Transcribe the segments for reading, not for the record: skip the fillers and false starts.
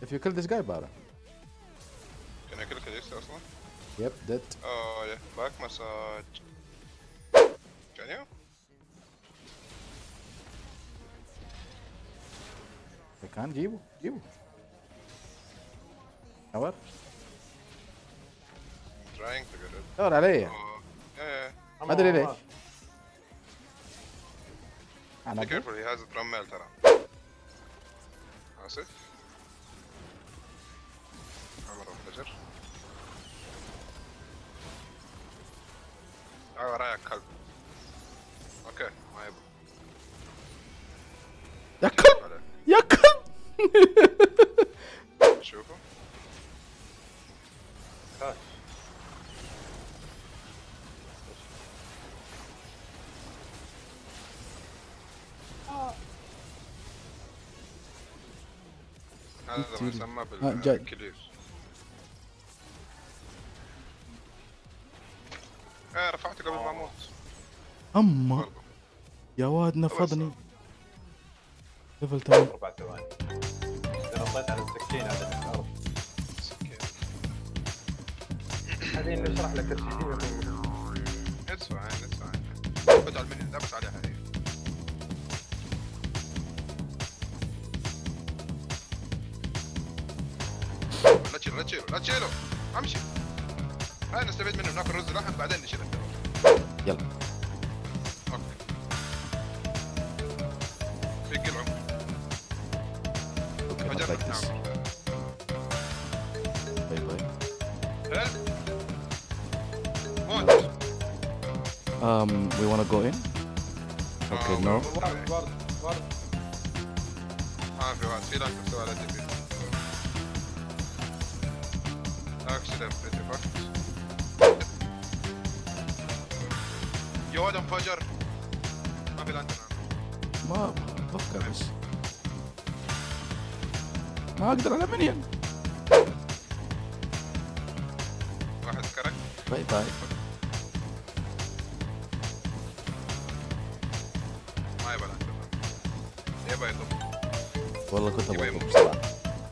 If you kill this guy, Bara. Can I kill this اصلا؟ Yep, dead. Oh yeah, back massage. Can you? I can't جيبه جيبه. نور. I'm trying to get it. دور علي. Oh, yeah. ما ادري ليش. Be careful, he has a drum mail ترى. آسف. عمر انفجر. تعال ورايا كلب. اوكي ما يبغى. يا كلب يا كلب. شوفوا. هذا ما يسمى بالكليف. رفعته قبل ما اموت. اما يا واد نفضني. ليفل 8. 4 ثواني. اذا نطيت على السكين هذا اللي تعرف. هذه نشرح لك الشيء. ادفع بدل مني لبس عليها هي. لا تشيله امشي. هاي نستفيد منه ناكل رز لحم بعدين نشيل الدواء. يلا اوكي فيك العمر. اوكي باي باي. هل موت. We wanna go in? Okay, no. ورد. في واحد في لك سؤال فيه. اكسلنت اتفقت. يا ولد انفجر. ما في لانترن. ما افكر بس ما اقدر على منين. واحد كرك. باي باي. ما يبغى لانترن. يبغى يطب. والله كنت ابغى بصراحه.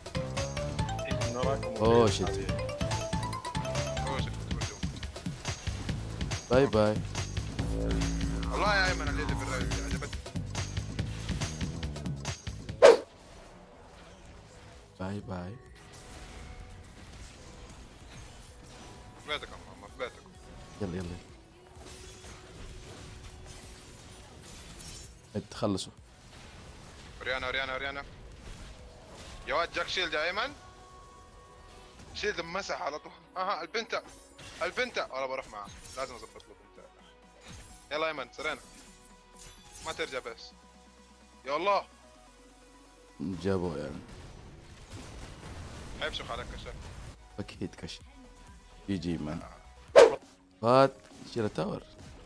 اوه شيت. باي باي. والله يا ايمن الليله بالرايق عجبتني. باي باي. بيتكم ماما بيتكم. يلا يلا تخلصوا. وريانا يا واد جاك شيلد يا ايمن. شيلد مسح على طول. البنتا والله بروح معاه. لازم اظبط له بنتا. يلا ايمن سرينا ما ترجع بس. يا الله جابوا يعني. حيفشخ عليك كشف. اكيد كشف. جي مان. فات شيل التاور.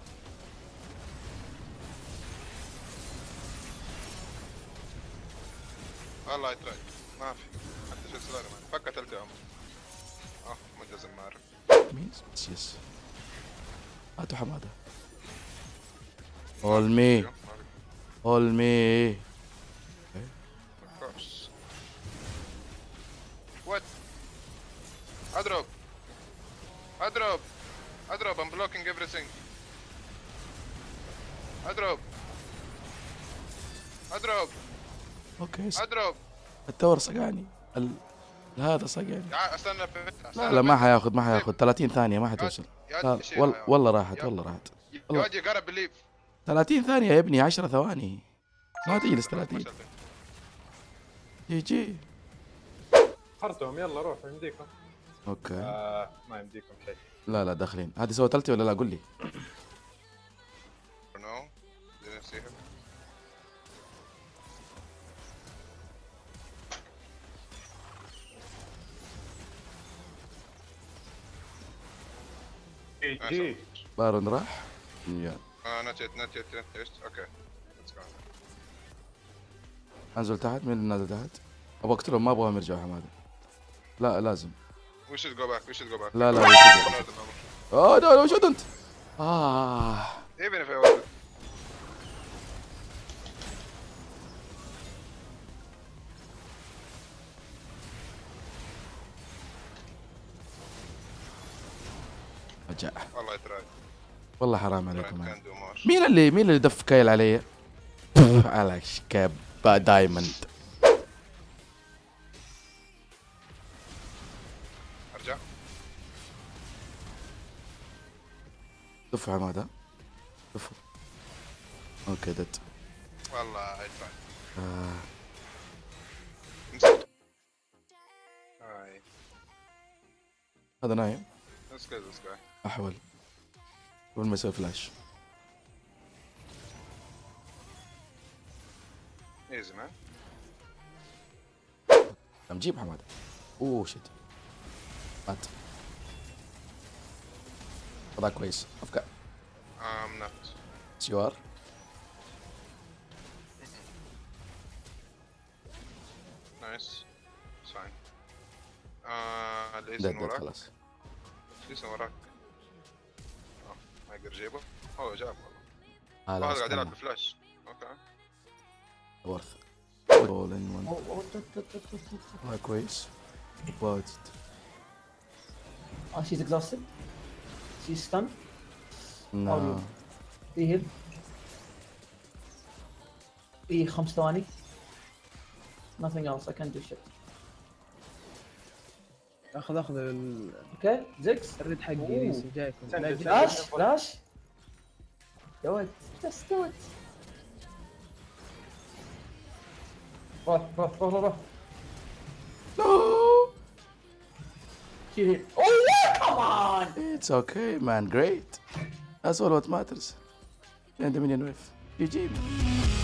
والله يتراي ما في حتى شيل سلاله مان. فكت تلت يا عمر. مجزم ما اعرف مين يس. هاتوا حماده. All me. Of course. What? اضرب. I'm blocking everything. اضرب. اوكي اضرب. التاور صقعني. هذا صقعني. استنى لا ما حياخذ 30 ثانية ما حتوصل. والله راحت. يا واد قرب بليف. 30 ثانية يا ابني 10 ثواني. ما تجلس 30. جي. خرتهم يلا روحوا يمديكم. اوكي. ما يمديكم شيء. لا داخلين. هذه سوت التي ولا لا قول لي. No. Didn't see him. جي. بارون راح. يلا. not yet. Okay. Let's go. انزل تحت. مين اللي نازل تحت؟ ابغى اقتلهم ما ابغاهم يرجعوا حماده. لا لازم. We should go back. لا no shouldn't. Even if I was. رجع. والله يتراي. والله حرام عليكم. كان دومار. مين اللي دف كايل علي؟ على شكاب دايموند. ارجع. دفع حماده. دفع. اوكي دت. والله يدفع. مسكت. هاي. هذا نايم. Let's go this guy. احول قبل ما يسوي فلاش. Easy man. عم جيب حماده. اوه شت. مات. هذا كويس. افكار. I'm not. سيوار. Nice. It's fine. دت ليسن دت وراك. خلاص. ليسن وراك. ما يقدر يجيبه. هو جاب والله. هذا هذا قاعد يلعب استنى. بفلاش. اوكي. ورث. بول ان 1. هذا كويس. واجد. Oh, she's exhausted. She's stunned. نعم. في هيل. في 5 ثواني. Nothing else. I can't do shit. اخذ Okay. Ziggs. الريد حقي أوه. ريسي جايكم. سند- لا سند. يجي- Flash. Do it. Just do it. روح. No. She hit. Oh yeah! Come on. It's okay man. Great. That's all what matters. And the minion wave. GG.